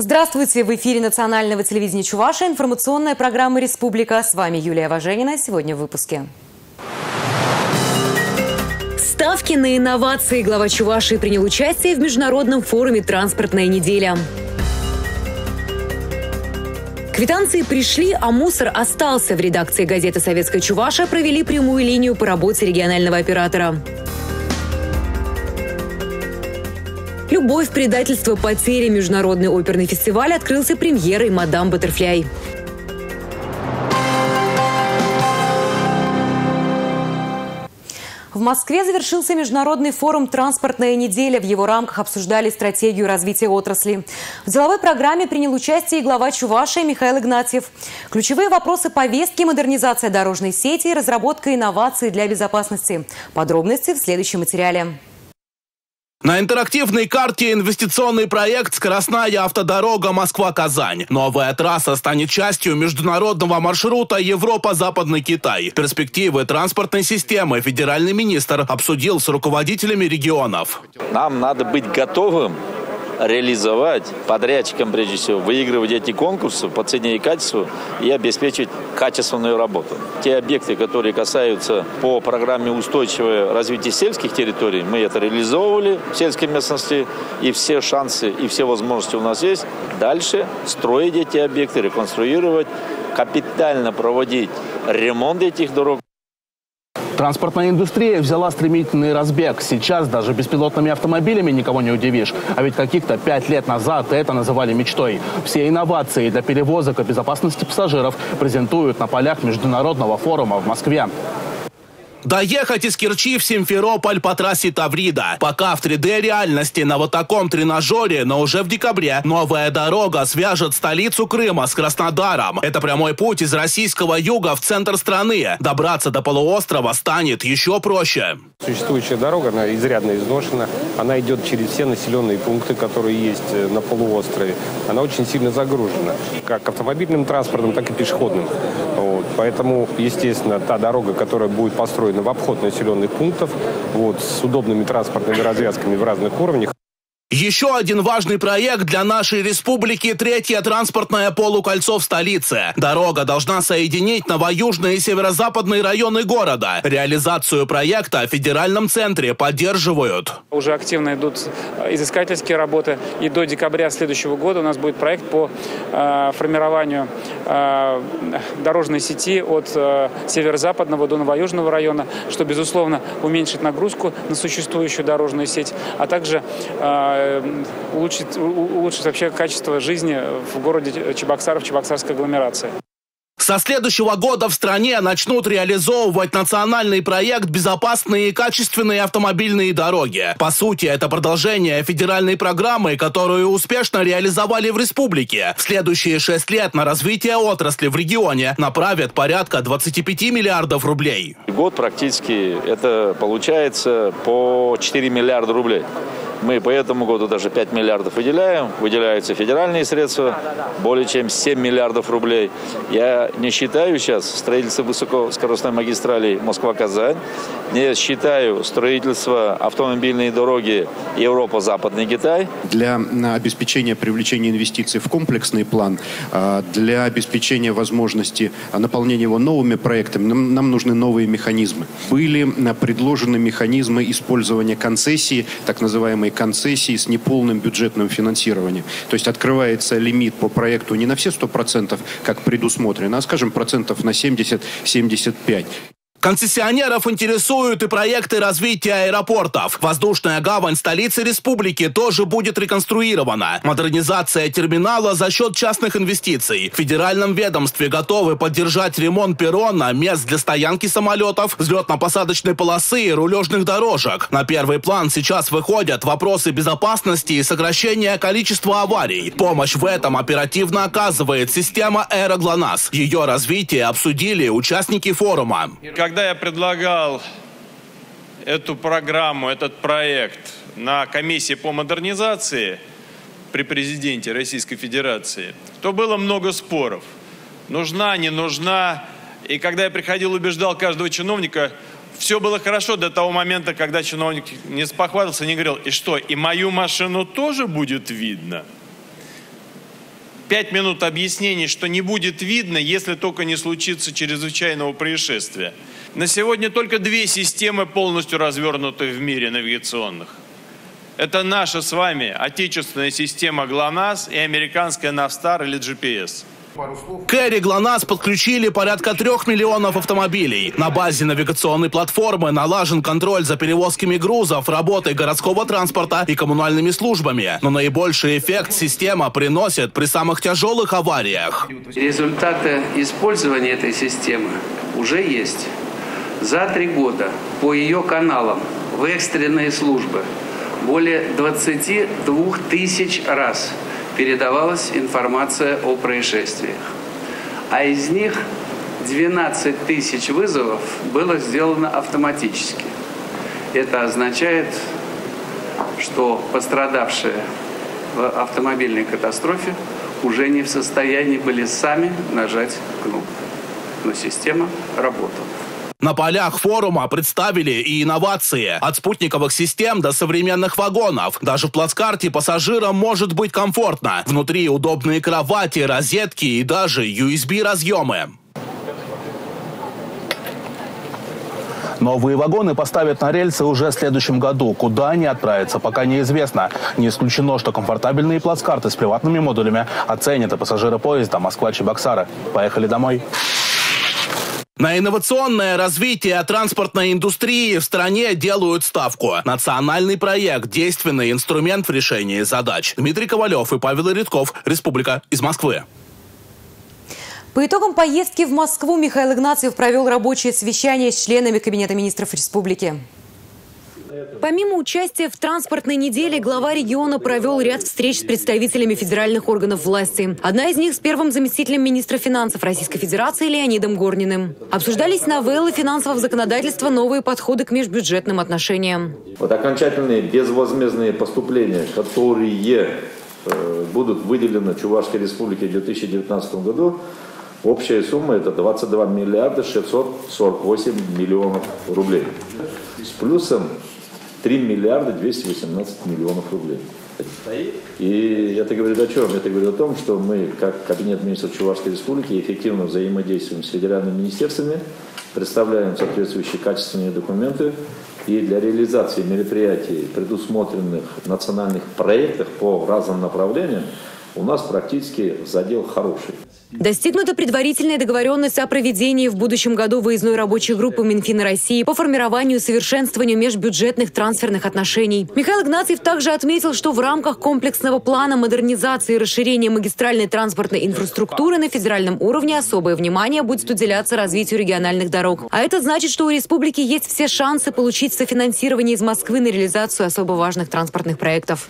Здравствуйте! В эфире национального телевидения Чувашия информационная программа «Республика». С вами Юлия Важенина. Сегодня в выпуске. Ставки на инновации. Глава Чувашии принял участие в международном форуме «Транспортная неделя». Квитанции пришли, а мусор остался. В редакции газеты «Советская Чувашия» провели прямую линию по работе регионального оператора. «Любовь, предательство, потери». Международный оперный фестиваль открылся премьерой «Мадам Баттерфляй». В Москве завершился международный форум «Транспортная неделя». В его рамках обсуждали стратегию развития отрасли. В деловой программе принял участие и глава Чувашии Михаил Игнатьев. Ключевые вопросы повестки – модернизация дорожной сети и разработка инноваций для безопасности. Подробности в следующем материале. На интерактивной карте инвестиционный проект «Скоростная автодорога Москва-Казань». Новая трасса станет частью международного маршрута Европа-Западный Китай. Перспективы транспортной системы федеральный министр обсудил с руководителями регионов. Нам надо быть готовым реализовать подрядчикам, прежде всего, выигрывать эти конкурсы по цене и качеству и обеспечить качественную работу. Те объекты, которые касаются по программе устойчивого развития сельских территорий, мы это реализовывали в сельской местности, и все шансы, и все возможности у нас есть. Дальше строить эти объекты, реконструировать, капитально проводить ремонт этих дорог. Транспортная индустрия взяла стремительный разбег. Сейчас даже беспилотными автомобилями никого не удивишь. А ведь каких-то 5 лет назад это называли мечтой. Все инновации для перевозок и безопасности пассажиров презентуют на полях международного форума в Москве. Доехать из Керчи в Симферополь по трассе Таврида. Пока в 3D-реальности на вот таком тренажере, но уже в декабре новая дорога свяжет столицу Крыма с Краснодаром. Это прямой путь из российского юга в центр страны. Добраться до полуострова станет еще проще. Существующая дорога, она изрядно изношена. Она идет через все населенные пункты, которые есть на полуострове. Она очень сильно загружена. Как автомобильным транспортом, так и пешеходным. Поэтому, естественно, та дорога, которая будет построена в обход населенных пунктов, с удобными транспортными развязками в разных уровнях. Еще один важный проект для нашей республики – третье транспортное полукольцо в столице. Дорога должна соединить новоюжные и северо-западные районы города. Реализацию проекта в федеральном центре поддерживают. Уже активно идут изыскательские работы. И до декабря следующего года у нас будет проект по формированию дорожной сети от северо-западного до новоюжного района, что, безусловно, уменьшит нагрузку на существующую дорожную сеть, а также улучшить вообще качество жизни в городе Чебоксаров, Чебоксарской агломерации. Со следующего года в стране начнут реализовывать национальный проект «Безопасные и качественные автомобильные дороги». По сути, это продолжение федеральной программы, которую успешно реализовали в республике. В следующие 6 лет на развитие отрасли в регионе направят порядка 25 миллиардов рублей. Год практически это получается по 4 миллиарда рублей. Мы по этому году даже 5 миллиардов выделяем. Выделяются федеральные средства, более чем 7 миллиардов рублей. Я не считаю сейчас строительство высокоскоростной магистрали Москва-Казань, не считаю строительство автомобильной дороги Европа-Западный Китай. Для обеспечения привлечения инвестиций в комплексный план, для обеспечения возможности наполнения его новыми проектами, нам нужны новые механизмы. Были предложены механизмы использования концессии, так называемые концессии с неполным бюджетным финансированием. То есть открывается лимит по проекту не на все 100%, как предусмотрено, а, скажем, процентов на 70-75%. Концессионеров интересуют и проекты развития аэропортов. Воздушная гавань столицы республики тоже будет реконструирована. Модернизация терминала за счет частных инвестиций. В федеральном ведомстве готовы поддержать ремонт перрона, мест для стоянки самолетов, взлетно-посадочной полосы и рулежных дорожек. На первый план сейчас выходят вопросы безопасности и сокращения количества аварий. Помощь в этом оперативно оказывает система «Аэроглонасс». Ее развитие обсудили участники форума. Когда я предлагал эту программу, этот проект на комиссии по модернизации при президенте Российской Федерации, то было много споров. Нужна, не нужна. И когда я приходил, убеждал каждого чиновника, все было хорошо до того момента, когда чиновник не спохватился, не говорил, и что, и мою машину тоже будет видно? 5 минут объяснений, что не будет видно, если только не случится чрезвычайного происшествия. На сегодня только 2 системы полностью развернуты в мире навигационных. Это наша с вами отечественная система ГЛОНАСС и американская Navstar или GPS. К эре ГЛОНАСС подключили порядка 3 миллионов автомобилей. На базе навигационной платформы налажен контроль за перевозками грузов, работой городского транспорта и коммунальными службами. Но наибольший эффект система приносит при самых тяжелых авариях. Результаты использования этой системы уже есть. За 3 года по ее каналам в экстренные службы более 22 тысяч раз передавалась информация о происшествиях. А из них 12 тысяч вызовов было сделано автоматически. Это означает, что пострадавшие в автомобильной катастрофе уже не в состоянии были сами нажать кнопку. Но система работала. На полях форума представили и инновации. От спутниковых систем до современных вагонов. Даже в плацкарте пассажирам может быть комфортно. Внутри удобные кровати, розетки и даже USB-разъемы. Новые вагоны поставят на рельсы уже в следующем году. Куда они отправятся, пока неизвестно. Не исключено, что комфортабельные плацкарты с приватными модулями оценят и пассажиры поезда Москва-Чебоксары. Поехали домой. На инновационное развитие транспортной индустрии в стране делают ставку. Национальный проект – действенный инструмент в решении задач. Дмитрий Ковалев и Павел Редков. Республика из Москвы. По итогам поездки в Москву Михаил Игнатьев провел рабочее совещание с членами Кабинета министров республики. Помимо участия в транспортной неделе, глава региона провел ряд встреч с представителями федеральных органов власти. Одна из них с первым заместителем министра финансов Российской Федерации Леонидом Горниным. Обсуждались новеллы финансового законодательства, новые подходы к межбюджетным отношениям. Вот окончательные безвозмездные поступления, которые будут выделены Чувашской Республике в 2019 году, общая сумма это 22 миллиарда 648 миллионов рублей. С плюсом 3 миллиарда 218 миллионов рублей. И это говорит о чем? Это говорит о том, что мы, как Кабинет министров Чувашской Республики, эффективно взаимодействуем с федеральными министерствами, представляем соответствующие качественные документы, и для реализации мероприятий, предусмотренных в национальных проектах по разным направлениям, у нас практически задел хороший. Достигнута предварительная договоренность о проведении в будущем году выездной рабочей группы Минфина России по формированию и совершенствованию межбюджетных трансферных отношений. Михаил Игнатьев также отметил, что в рамках комплексного плана модернизации и расширения магистральной транспортной инфраструктуры на федеральном уровне особое внимание будет уделяться развитию региональных дорог. А это значит, что у республики есть все шансы получить софинансирование из Москвы на реализацию особо важных транспортных проектов.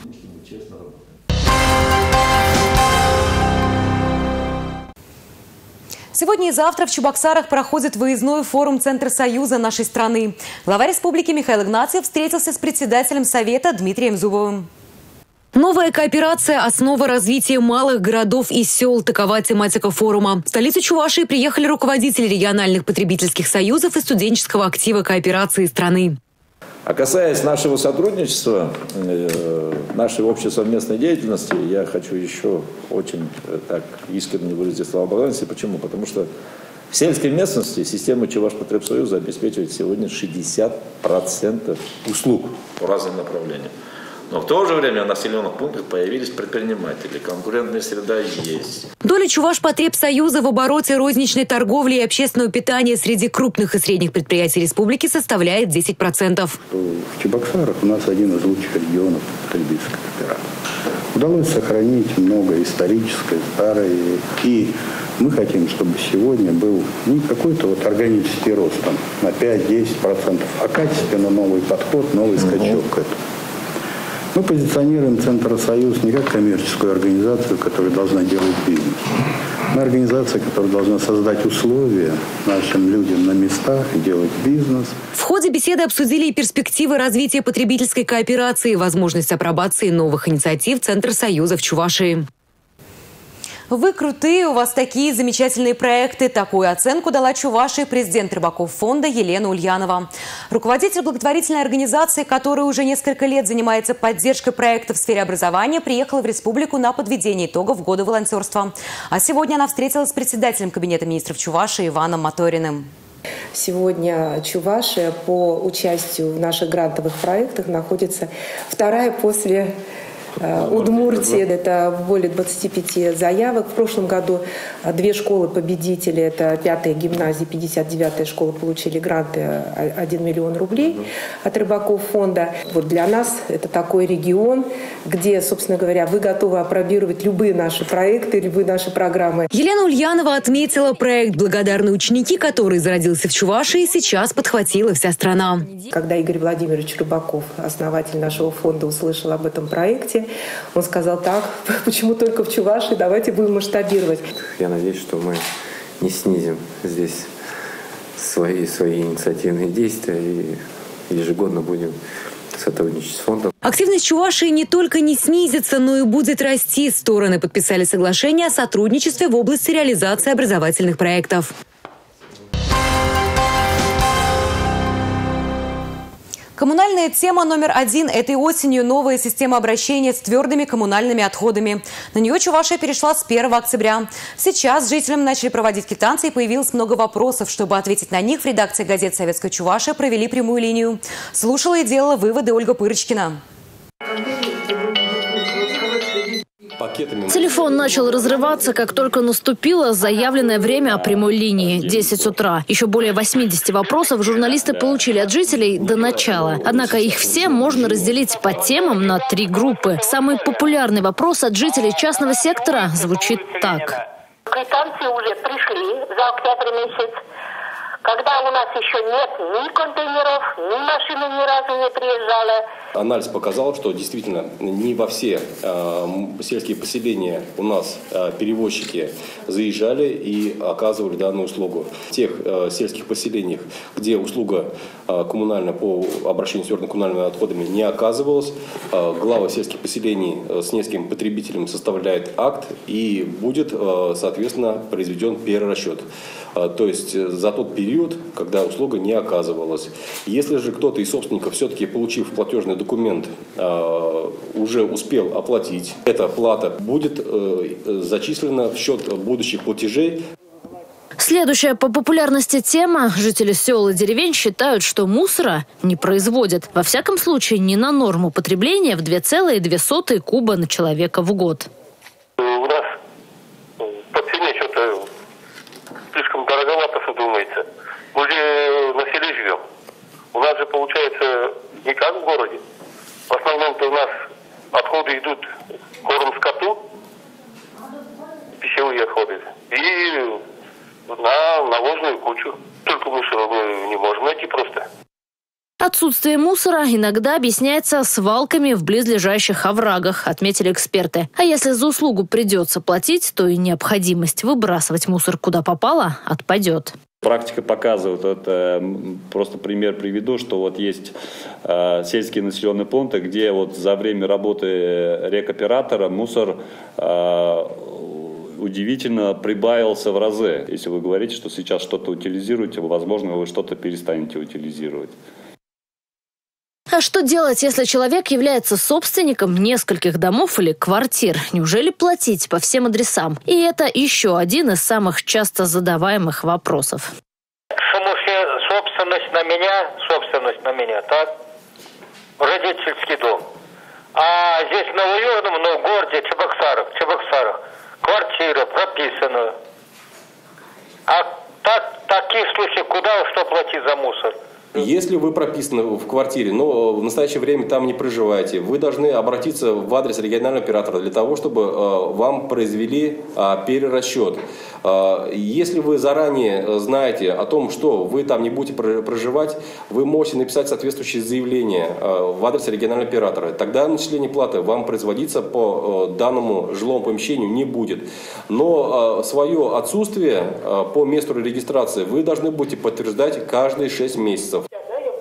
Сегодня и завтра в Чебоксарах проходит выездной форум Центра Союза нашей страны. Глава республики Михаил Игнатьев встретился с председателем Совета Дмитрием Зубовым. Новая кооперация – основа развития малых городов и сел. Такова тематика форума. В столицу Чувашии приехали руководители региональных потребительских союзов и студенческого актива кооперации страны. А касаясь нашего сотрудничества, нашей общей совместной деятельности, я хочу еще очень так искренне выразить слова благодарности. Почему? Потому что в сельской местности система Чувашпотребсоюза обеспечивает сегодня 60% услуг по разным направлениям. Но в то же время в населенных пунктах появились предприниматели, конкурентная среда есть. Доля Чувашпотребсоюза в обороте розничной торговли и общественного питания среди крупных и средних предприятий республики составляет 10%. В Чебоксарах у нас один из лучших регионов потребительской кооперации. Удалось сохранить много исторической, старой. И мы хотим, чтобы сегодня был не какой-то вот органический рост там, на 5-10%, а качественно новый подход, новый скачок к этому. Мы позиционируем Центр Союз не как коммерческую организацию, которая должна делать бизнес. Мы организация, которая должна создать условия нашим людям на местах делать бизнес. В ходе беседы обсудили и перспективы развития потребительской кооперации, возможность апробации новых инициатив Центра Союза в Чувашии. Вы крутые, у вас такие замечательные проекты. Такую оценку дала Чувашии президент Рыбаков фонда Елена Ульянова. Руководитель благотворительной организации, которая уже несколько лет занимается поддержкой проектов в сфере образования, приехала в республику на подведение итогов года волонтерства. А сегодня она встретилась с председателем Кабинета министров Чувашии Иваном Моториным. Сегодня Чувашия по участию в наших грантовых проектах находится вторая после Удмуртии. Это более 25 заявок. В прошлом году 2 школы-победители, это 5-я гимназия, 59-я школа, получили гранты 1 миллион рублей от Рыбаков фонда. Вот для нас это такой регион, где, собственно говоря, вы готовы апробировать любые наши проекты, любые наши программы. Елена Ульянова отметила, проект «Благодарные ученики», который зародился в Чувашии, сейчас подхватила вся страна. Когда Игорь Владимирович Рыбаков, основатель нашего фонда, услышал об этом проекте, он сказал: так, почему только в Чувашии, давайте будем масштабировать. Я надеюсь, что мы не снизим здесь свои инициативные действия и ежегодно будем сотрудничать с фондом. Активность Чувашии не только не снизится, но и будет расти. Стороны подписали соглашение о сотрудничестве в области реализации образовательных проектов. Коммунальная тема номер 1 этой осенью – новая система обращения с твердыми коммунальными отходами. На нее Чувашия перешла с 1 октября. Сейчас жителям начали проводить квитанции и появилось много вопросов. Чтобы ответить на них, в редакции газет «Советская Чувашия» провели прямую линию. Слушала и делала выводы Ольга Пырочкина. Телефон начал разрываться, как только наступило заявленное время прямой линии – 10 утра. Еще более 80 вопросов журналисты получили от жителей до начала. Однако их все можно разделить по темам на 3 группы. Самый популярный вопрос от жителей частного сектора звучит так. Квитанции уже пришли за октябрь месяц. Когда у нас еще нет ни контейнеров, ни машины ни разу не приезжала. Анализ показал, что действительно не во все сельские поселения у нас перевозчики заезжали и оказывали данную услугу. В тех сельских поселениях, где услуга коммунальная по обращению с твердыми коммунальными отходами не оказывалась, глава сельских поселений с несколькими потребителями составляет акт и будет, соответственно, произведен перерасчет. То есть за тот период, когда услуга не оказывалась. Если же кто-то из собственников, все-таки получив платежный документ, уже успел оплатить, эта плата будет зачислена в счет будущих платежей. Следующая по популярности тема. Жители сел и деревень считают, что мусора не производят. Во всяком случае, не на норму потребления в 2,2 куба на человека в год. У нас по цене что-то слишком дороговато, что думается. Мы же на селе живем. У нас же получается не как в городе. В основном-то у нас отходы идут корм скоту, пищевые отходы, и на навозную кучу. Только мусор мы не можем найти просто. Отсутствие мусора иногда объясняется свалками в близлежащих оврагах, отметили эксперты. А если за услугу придется платить, то и необходимость выбрасывать мусор куда попало отпадет. Практика показывает, это просто пример приведу, что вот есть сельские населенные пункты, где вот за время работы рекоператора мусор удивительно прибавился в разы. Если вы говорите, что сейчас что-то утилизируете, возможно, вы что-то перестанете утилизировать. А что делать, если человек является собственником нескольких домов или квартир? Неужели платить по всем адресам? И это еще один из самых часто задаваемых вопросов. Собственность на меня, так? Родительский дом. А здесь в Новоюрном, в городе Чебоксарах, квартира прописана. А таких случаев куда что платить за мусор? Если вы прописаны в квартире, но в настоящее время там не проживаете, вы должны обратиться в адрес регионального оператора для того, чтобы вам произвели перерасчет. Если вы заранее знаете о том, что вы там не будете проживать, вы можете написать соответствующее заявление в адрес регионального оператора. Тогда начисление платы вам производиться по данному жилому помещению не будет. Но свое отсутствие по месту регистрации вы должны будете подтверждать каждые 6 месяцев.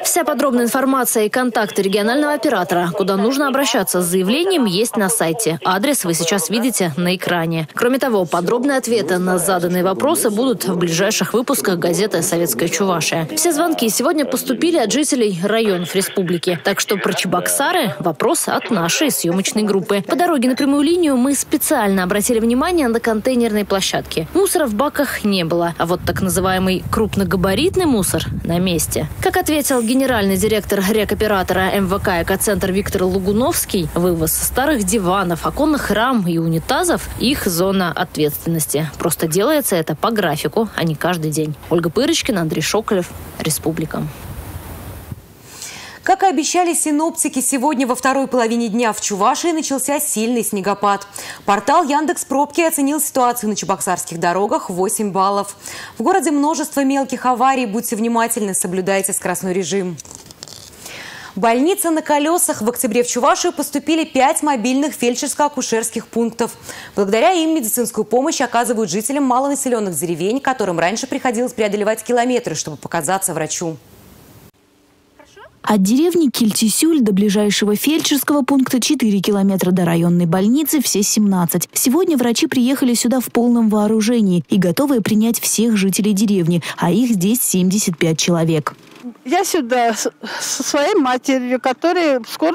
Вся подробная информация и контакты регионального оператора, куда нужно обращаться с заявлением, есть на сайте. Адрес вы сейчас видите на экране. Кроме того, подробные ответы на заданные вопросы будут в ближайших выпусках газеты «Советская Чувашия». Все звонки сегодня поступили от жителей районов республики. Так что про Чебоксары – вопрос от нашей съемочной группы. По дороге на прямую линию мы специально обратили внимание на контейнерные площадки. Мусора в баках не было, а вот так называемый крупногабаритный мусор на месте. Как ответил генеральный директор рекоператора МВК «Экоцентр» Виктор Лугуновский, вывоз старых диванов, оконных рам и унитазов – их зона ответственности. Просто делается это по графику, а не каждый день. Ольга Пырочкина, Андрей Шоколев, Республика. Как и обещали синоптики, сегодня во второй половине дня в Чувашии начался сильный снегопад. Портал Яндекс.Пробки оценил ситуацию на чебоксарских дорогах 8 баллов. В городе множество мелких аварий. Будьте внимательны, соблюдайте скоростной режим. Больница на колесах. В октябре в Чувашию поступили 5 мобильных фельдшерско-акушерских пунктов. Благодаря им медицинскую помощь оказывают жителям малонаселенных деревень, которым раньше приходилось преодолевать километры, чтобы показаться врачу. От деревни Кильтисюль до ближайшего фельдшерского пункта 4 километра, до районной больницы все 17. Сегодня врачи приехали сюда в полном вооружении и готовы принять всех жителей деревни, а их здесь 75 человек. Я сюда со своей матерью, которой скоро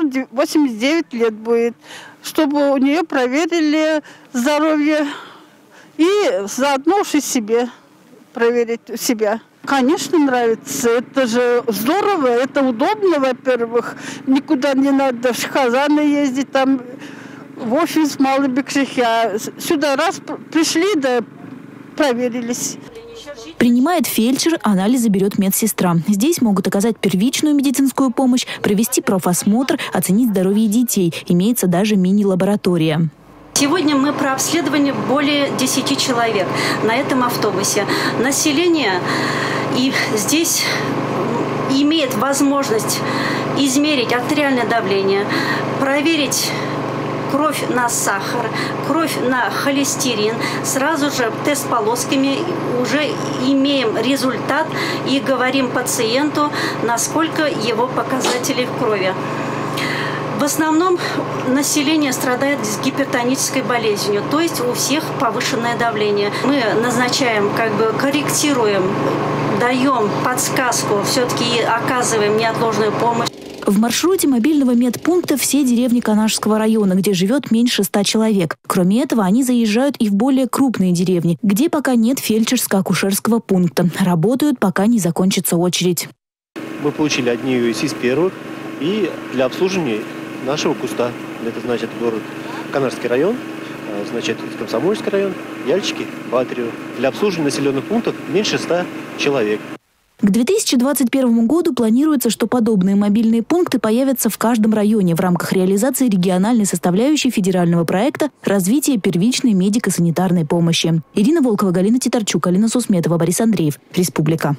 89 лет будет, чтобы у нее проверили здоровье и заодно уж и себе проверить себя. Конечно, нравится. Это же здорово, это удобно, во-первых. Никуда не надо в Шахазаны ездить, там в офис Малобекшихя. Сюда раз пришли, да проверились. Принимает фельдшер, анализы берет медсестра. Здесь могут оказать первичную медицинскую помощь, провести профосмотр, оценить здоровье детей. Имеется даже мини-лаборатория. Сегодня мы прообследовали более 10 человек на этом автобусе. Население и здесь имеет возможность измерить артериальное давление, проверить кровь на сахар, кровь на холестерин. Сразу же тест полосками уже имеем результат и говорим пациенту, насколько его показатели в крови. В основном население страдает с гипертонической болезнью, то есть у всех повышенное давление. Мы назначаем, корректируем, даем подсказку, все-таки оказываем неотложную помощь. В маршруте мобильного медпункта все деревни Канашского района, где живет меньше 100 человек. Кроме этого, они заезжают и в более крупные деревни, где пока нет фельдшерско-акушерского пункта. Работают, пока не закончится очередь. Мы получили одни из первых и для обслуживания нашего куста. Это значит город Канарский район, значит Комсомольский район, Яльчики, Батрио. Для обслуживания населенных пунктов меньше 100 человек. К 2021 году планируется, что подобные мобильные пункты появятся в каждом районе в рамках реализации региональной составляющей федерального проекта развития первичной медико-санитарной помощи. Ирина Волкова, Галина Титарчук, Алина Сусметова, Борис Андреев. Республика.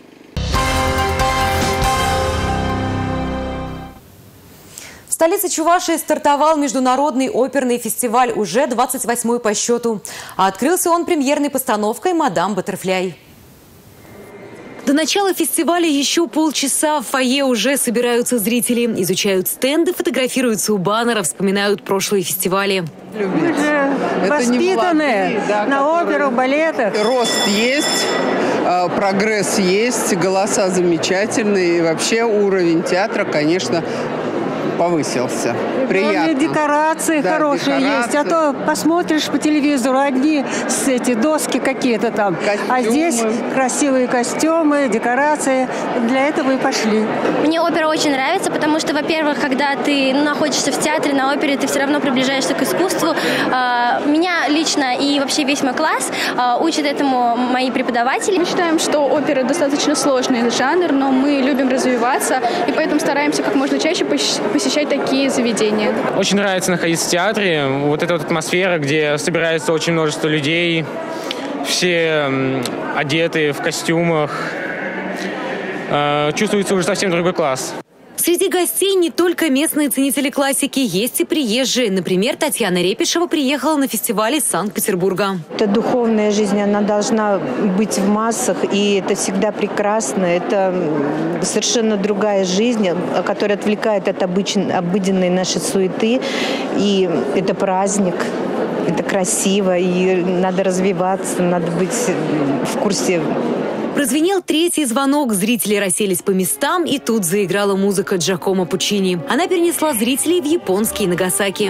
В столице Чувашии стартовал международный оперный фестиваль, уже 28-й по счету. А открылся он премьерной постановкой «Мадам Баттерфляй». До начала фестиваля еще полчаса. В фойе уже собираются зрители. Изучают стенды, фотографируются у баннеров, вспоминают прошлые фестивали. Мы же воспитанные на оперу, балетах. Рост есть, прогресс есть, голоса замечательные. И вообще уровень театра, конечно, повысился. Приятно. Декорации хорошие есть. А то посмотришь по телевизору, одни доски какие-то там. Костюмы. А здесь красивые костюмы, декорации. Для этого и пошли. Мне опера очень нравится, потому что, во-первых, когда ты находишься в театре, на опере, ты все равно приближаешься к искусству. Меня лично и вообще весь мой класс учат этому мои преподаватели. Мы считаем, что опера достаточно сложный жанр, но мы любим развиваться, и поэтому стараемся как можно чаще посещать такие заведения. Очень нравится находиться в театре. Вот эта вот атмосфера, где собирается очень множество людей, все одеты в костюмах. Чувствуется уже совсем другой класс. Среди гостей не только местные ценители классики, есть и приезжие. Например, Татьяна Репишева приехала на фестиваль из Санкт-Петербурга. Это духовная жизнь, она должна быть в массах, и это всегда прекрасно. Это совершенно другая жизнь, которая отвлекает от обыденной нашей суеты. И это праздник, это красиво, и надо развиваться, надо быть в курсе. Прозвенел третий звонок, зрители расселись по местам, и тут заиграла музыка Джакомо Пуччини. Она перенесла зрителей в японский Нагасаки.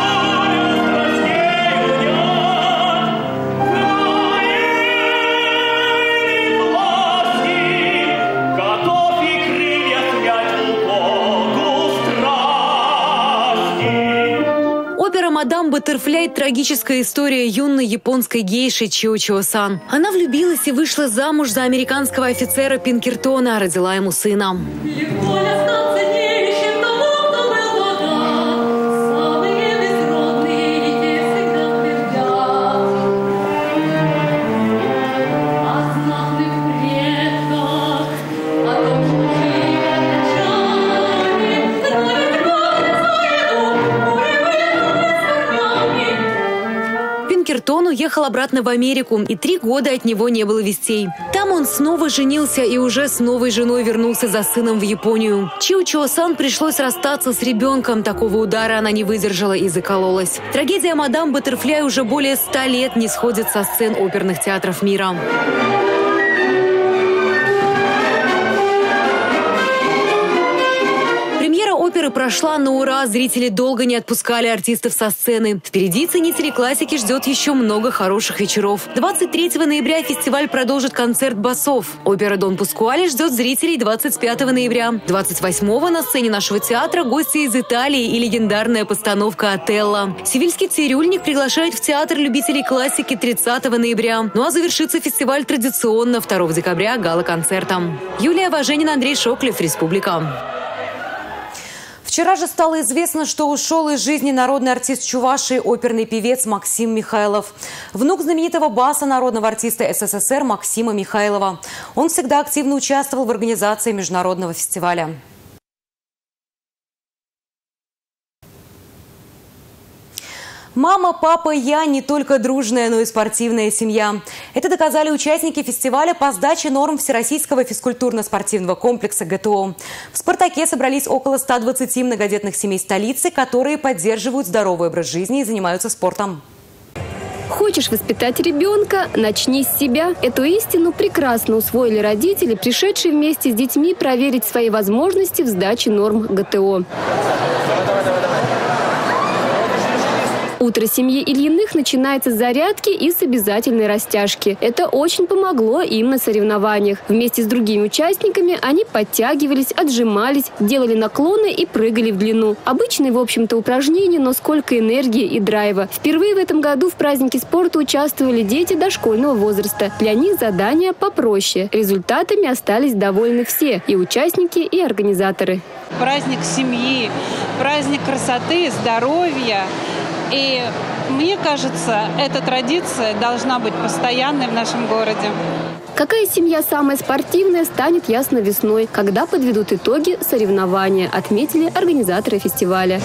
Опера «Мадам Баттерфляй» – трагическая история юной японской гейши Чио-Чио-сан. Она влюбилась и вышла замуж за американского офицера Пинкертона, родила ему сына. Пинкертон уехал обратно в Америку, и 3 года от него не было вестей. Там он снова женился и уже с новой женой вернулся за сыном в Японию. Чио-Чио-сан пришлось расстаться с ребенком. Такого удара она не выдержала и закололась. Трагедия «Мадам Баттерфляй» уже более 100 лет не сходит со сцен оперных театров мира. Премьера оперы прошла на ура, зрители долго не отпускали артистов со сцены. Впереди ценителей классики ждет еще много хороших вечеров. 23 ноября фестиваль продолжит концерт басов. Опера «Дон Паскуале» ждет зрителей 25 ноября. 28-го на сцене нашего театра гости из Италии и легендарная постановка «Отелло». Севильский цирюльник приглашает в театр любителей классики 30 ноября. Ну а завершится фестиваль традиционно 2 декабря гала-концертом. Юлия Важенина, Андрей Шоклев, Республика. Вчера же стало известно, что ушел из жизни народный артист Чувашии, оперный певец Максим Михайлов. Внук знаменитого баса народного артиста СССР Максима Михайлова. Он всегда активно участвовал в организации международного фестиваля. Мама, папа, я не только дружная, но и спортивная семья. Это доказали участники фестиваля по сдаче норм Всероссийского физкультурно-спортивного комплекса ГТО. В «Спартаке» собрались около 120 многодетных семей столицы, которые поддерживают здоровый образ жизни и занимаются спортом. Хочешь воспитать ребенка – начни с себя. Эту истину прекрасно усвоили родители, пришедшие вместе с детьми проверить свои возможности в сдаче норм ГТО. Утро семьи Ильиных начинается с зарядки и с обязательной растяжки. Это очень помогло им на соревнованиях. Вместе с другими участниками они подтягивались, отжимались, делали наклоны и прыгали в длину. Обычные, в общем-то, упражнения, но сколько энергии и драйва. Впервые в этом году в празднике спорта участвовали дети дошкольного возраста. Для них задания попроще. Результатами остались довольны все – и участники, и организаторы. Праздник семьи, праздник красоты, здоровья. И мне кажется, эта традиция должна быть постоянной в нашем городе. Какая семья самая спортивная, станет ясно весной, когда подведут итоги соревнования, отметили организаторы фестиваля.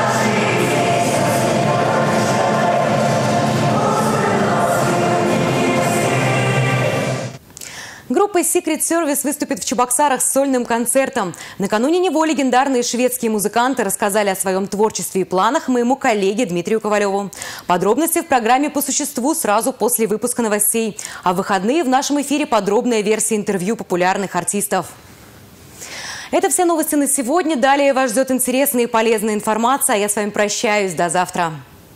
Группа Secret Service выступит в Чебоксарах с сольным концертом. Накануне него легендарные шведские музыканты рассказали о своем творчестве и планах моему коллеге Дмитрию Ковалеву. Подробности в программе «По существу» сразу после выпуска новостей. А в выходные в нашем эфире подробная версия интервью популярных артистов. Это все новости на сегодня. Далее вас ждет интересная и полезная информация. А я с вами прощаюсь. До завтра.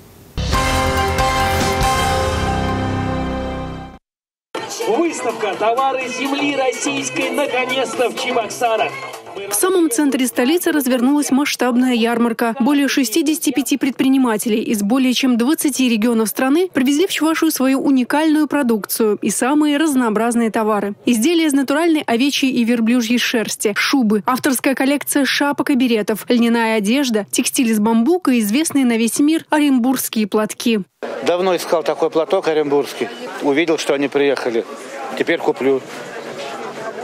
Выставка «Товары земли российской» наконец-то в Чебоксарах. В самом центре столицы развернулась масштабная ярмарка. Более 65 предпринимателей из более чем 20 регионов страны привезли в Чувашию свою уникальную продукцию и самые разнообразные товары. Изделия из натуральной овечьей и верблюжьей шерсти, шубы, авторская коллекция шапок и беретов, льняная одежда, текстиль из бамбука и известные на весь мир оренбургские платки. Давно искал такой платок оренбургский. Увидел, что они приехали. Теперь куплю.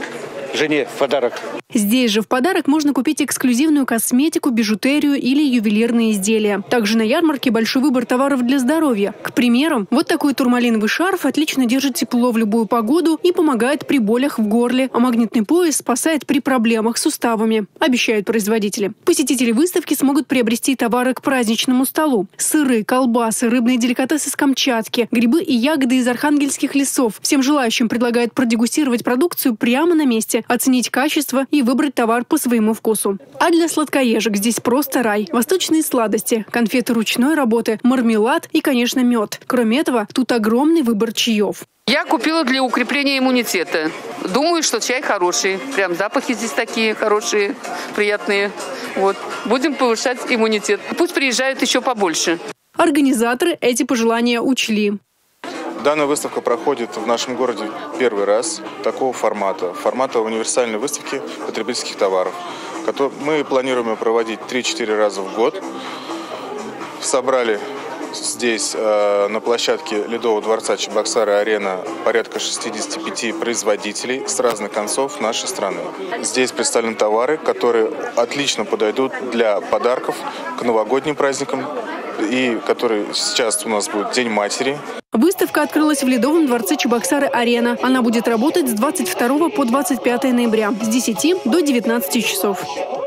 жене в подарок. Здесь же в подарок можно купить эксклюзивную косметику, бижутерию или ювелирные изделия. Также на ярмарке большой выбор товаров для здоровья. К примеру, вот такой турмалиновый шарф отлично держит тепло в любую погоду и помогает при болях в горле, а магнитный пояс спасает при проблемах с суставами, обещают производители. Посетители выставки смогут приобрести товары к праздничному столу. Сыры, колбасы, рыбные деликатесы с Камчатки, грибы и ягоды из архангельских лесов. Всем желающим предлагают продегустировать продукцию прямо на месте, оценить качество и выбрать товар по своему вкусу. А для сладкоежек здесь просто рай. Восточные сладости, конфеты ручной работы, мармелад и, конечно, мед. Кроме этого, тут огромный выбор чаев. Я купила для укрепления иммунитета. Думаю, что чай хороший. Прям запахи здесь такие хорошие, приятные. Вот. Будем повышать иммунитет. Пусть приезжают еще побольше. Организаторы эти пожелания учли. Данная выставка проходит в нашем городе первый раз такого формата универсальной выставки потребительских товаров. Мы планируем ее проводить 3-4 раза в год. Собрали здесь на площадке Ледового дворца Чебоксары-Арена порядка 65 производителей с разных концов нашей страны. Здесь представлены товары, которые отлично подойдут для подарков к новогодним праздникам, и который сейчас у нас будет День матери. Выставка открылась в Ледовом дворце Чебоксары-Арена. Она будет работать с 22 по 25 ноября с 10 до 19 часов.